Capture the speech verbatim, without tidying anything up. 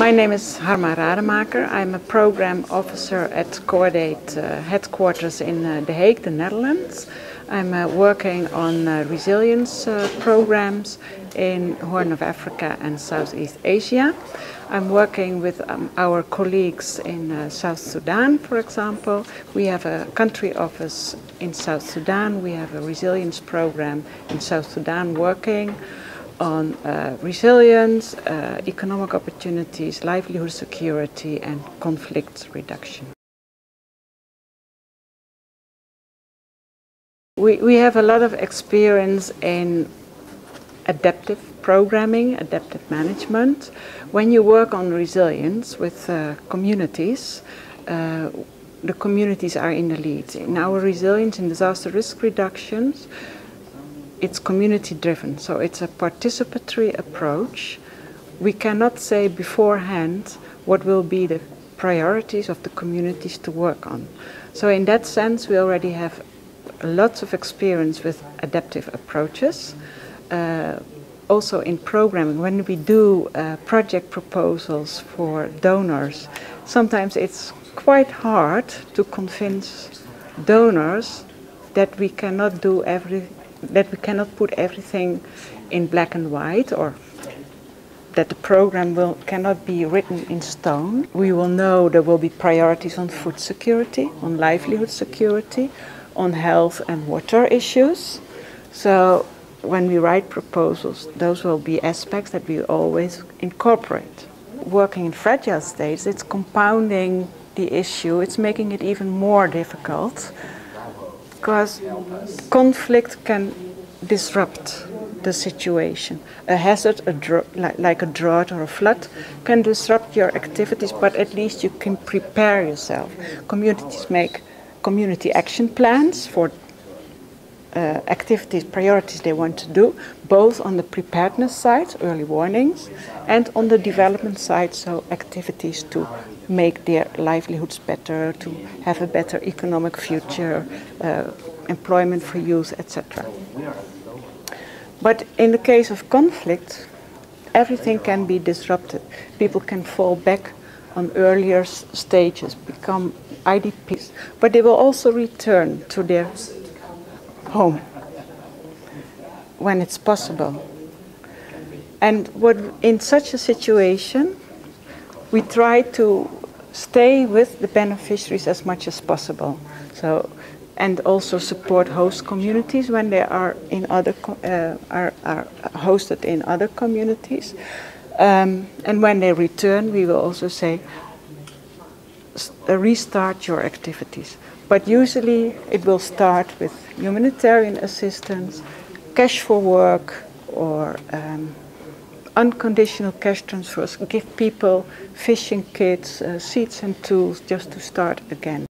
My name is Harma Rademaker. I'm a program officer at Cordaid uh, headquarters in uh, The Hague, the Netherlands. I'm uh, working on uh, resilience uh, programs in Horn of Africa and Southeast Asia. I'm working with um, our colleagues in uh, South Sudan, for example. We have a country office in South Sudan. We have a resilience program in South Sudan working on uh, resilience, uh, economic opportunities, livelihood security, and conflict reduction. We, we have a lot of experience in adaptive programming, adaptive management. When you work on resilience with uh, communities, uh, the communities are in the lead. In our resilience and disaster risk reductions, it's community driven, so it's a participatory approach. We cannot say beforehand what will be the priorities of the communities to work on. So in that sense, we already have lots of experience with adaptive approaches. Uh, also in programming, when we do uh, project proposals for donors, sometimes it's quite hard to convince donors that we cannot do every that we cannot put everything in black and white, or that the program will cannot be written in stone. We will know there will be priorities on food security, on livelihood security, on health and water issues. So when we write proposals, those will be aspects that we always incorporate. Working in fragile states, it's compounding the issue, it's making it even more difficult, because conflict can disrupt the situation. A hazard, a like, like a drought or a flood, can disrupt your activities, but at least you can prepare yourself. Communities make community action plans for uh, activities, priorities they want to do, both on the preparedness side, early warnings, and on the development side, so activities to make their livelihoods better, to have a better economic future, uh, employment for youth, et cetera. But in the case of conflict, everything can be disrupted. People can fall back on earlier stages, become I D Ps, but they will also return to their home when it's possible. And what in such a situation, we try to stay with the beneficiaries as much as possible. So, and also support host communities when they are in other uh, are, are hosted in other communities. Um, and when they return, we will also say, restart your activities. But usually it will start with humanitarian assistance, cash for work, or um, unconditional cash transfers. Give people fishing kits, uh, seeds and tools just to start again.